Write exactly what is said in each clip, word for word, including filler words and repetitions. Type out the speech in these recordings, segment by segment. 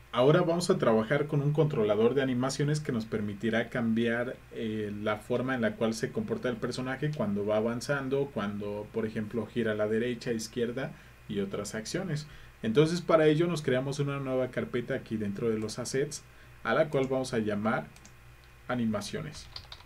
Ahora vamos a trabajar con un controlador de animaciones que nos permitirá cambiar eh, la forma en la cual se comporta el personaje cuando va avanzando, cuando por ejemplo gira a la derecha, izquierda y otras acciones. Entonces para ello nos creamos una nueva carpeta aquí dentro de los assets a la cual vamos a llamar animaciones.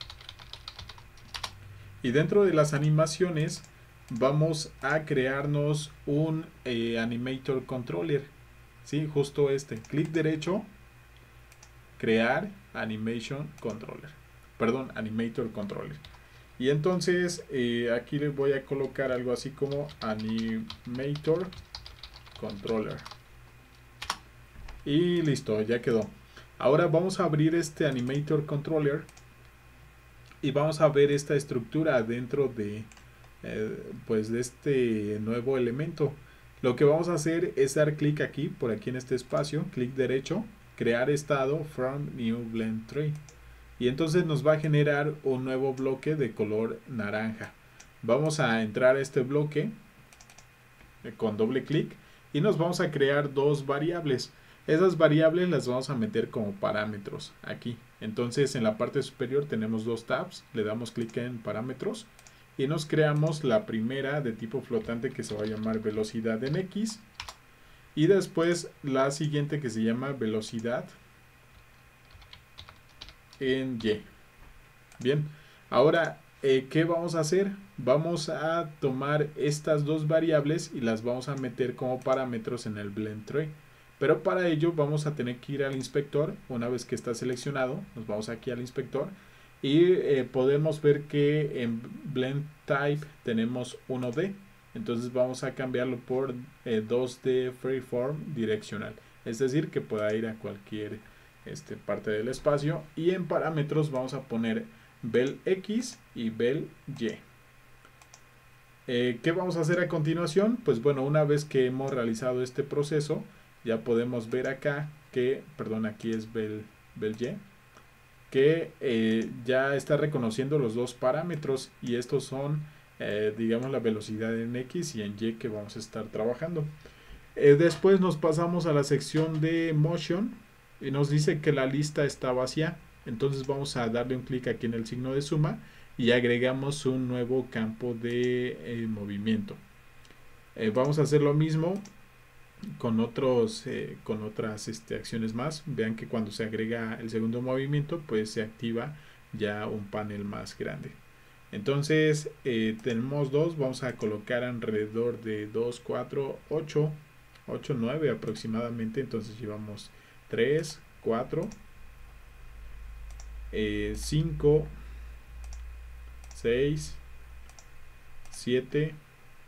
Y dentro de las animaciones vamos a crearnos un eh, animator controller. Sí, justo este. Clic derecho, crear animation controller. Perdón, animator controller. Y entonces eh, aquí les voy a colocar algo así como animator controller. Y listo, ya quedó. Ahora vamos a abrir este animator controller y vamos a ver esta estructura dentro de eh, pues de este nuevo elemento. Lo que vamos a hacer es dar clic aquí, por aquí en este espacio, clic derecho, crear estado from new blend tree. Y entonces nos va a generar un nuevo bloque de color naranja. Vamos a entrar a este bloque eh, con doble clic y nos vamos a crear dos variables. Esas variables las vamos a meter como parámetros aquí. Entonces en la parte superior tenemos dos tabs, le damos clic en parámetros y nos creamos la primera de tipo flotante que se va a llamar velocidad en X y después la siguiente que se llama velocidad en Y. Bien, ahora eh, ¿qué vamos a hacer? Vamos a tomar estas dos variables y las vamos a meter como parámetros en el blend tree. Pero para ello vamos a tener que ir al inspector. Una vez que está seleccionado, nos vamos aquí al inspector y eh, podemos ver que en blend type tenemos uno D. Entonces vamos a cambiarlo por eh, dos D freeform direccional. Es decir, que pueda ir a cualquier este, parte del espacio. Y en parámetros vamos a poner vel X y vel Y. Eh, ¿Qué vamos a hacer a continuación? Pues bueno, una vez que hemos realizado este proceso, ya podemos ver acá que, perdón, aquí es vel, vel Y, que eh, ya está reconociendo los dos parámetros y estos son, eh, digamos, la velocidad en X y en Y que vamos a estar trabajando. Eh, después nos pasamos a la sección de motion y nos dice que la lista está vacía. Entonces vamos a darle un clic aquí en el signo de suma y agregamos un nuevo campo de eh, movimiento. Eh, vamos a hacer lo mismo con otros eh, con otras este, acciones más. Vean que cuando se agrega el segundo movimiento pues se activa ya un panel más grande. Entonces eh, tenemos dos, vamos a colocar alrededor de dos, cuatro, ocho, ocho, nueve aproximadamente. Entonces llevamos tres, cuatro, cinco, seis, siete,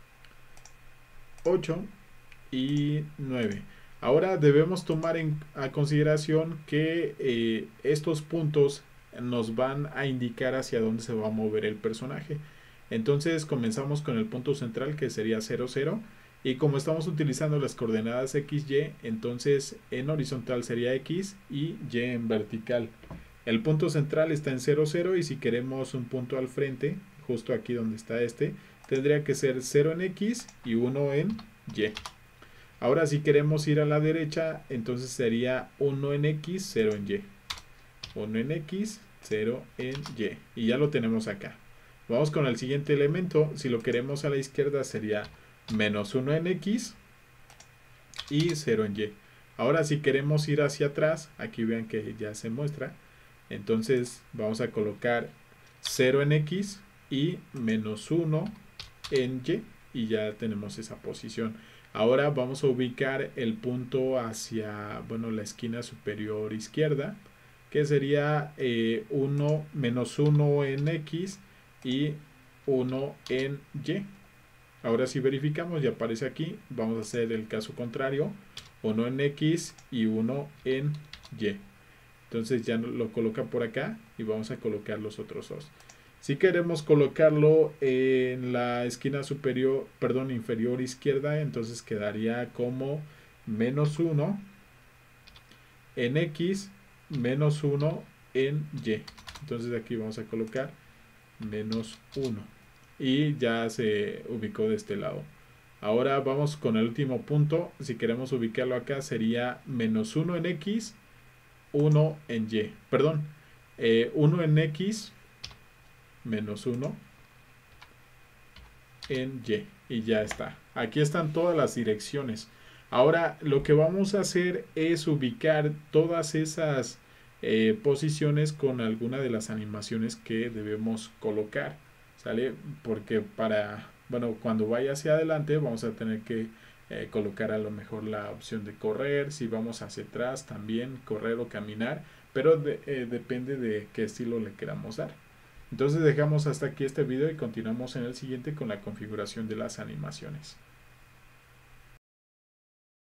ocho y nueve. Ahora debemos tomar en a consideración que eh, estos puntos nos van a indicar hacia dónde se va a mover el personaje. Entonces comenzamos con el punto central que sería cero, cero. Y como estamos utilizando las coordenadas X, Y, entonces en horizontal sería X y Y en vertical. El punto central está en cero, cero y si queremos un punto al frente, justo aquí donde está este, tendría que ser cero en X y uno en Y. Ahora si queremos ir a la derecha, entonces sería uno en X, cero en Y. uno en X, cero en Y. Y ya lo tenemos acá. Vamos con el siguiente elemento. Si lo queremos a la izquierda sería menos uno en X y cero en Y. Ahora si queremos ir hacia atrás, aquí vean que ya se muestra. Entonces vamos a colocar cero en X y menos uno en Y. Y ya tenemos esa posición. Ahora vamos a ubicar el punto hacia, bueno, la esquina superior izquierda, que sería eh, uno menos uno en X y uno en Y. Ahora si verificamos, ya aparece aquí. Vamos a hacer el caso contrario, uno en X y uno en Y. Entonces ya lo coloca por acá y vamos a colocar los otros dos. Si queremos colocarlo en la esquina superior, perdón, inferior izquierda, entonces quedaría como menos uno en X, menos uno en Y. Entonces aquí vamos a colocar menos uno. Y ya se ubicó de este lado. Ahora vamos con el último punto. Si queremos ubicarlo acá sería menos uno en X, uno en Y. Perdón, eh, uno en X, menos uno en Y. Y ya está. Aquí están todas las direcciones. Ahora lo que vamos a hacer es ubicar todas esas eh, posiciones con alguna de las animaciones que debemos colocar. ¿Sale? Porque para, bueno, cuando vaya hacia adelante vamos a tener que eh, colocar a lo mejor la opción de correr. Si vamos hacia atrás también correr o caminar. Pero de, eh, depende de qué estilo le queramos dar. Entonces dejamos hasta aquí este video y continuamos en el siguiente con la configuración de las animaciones.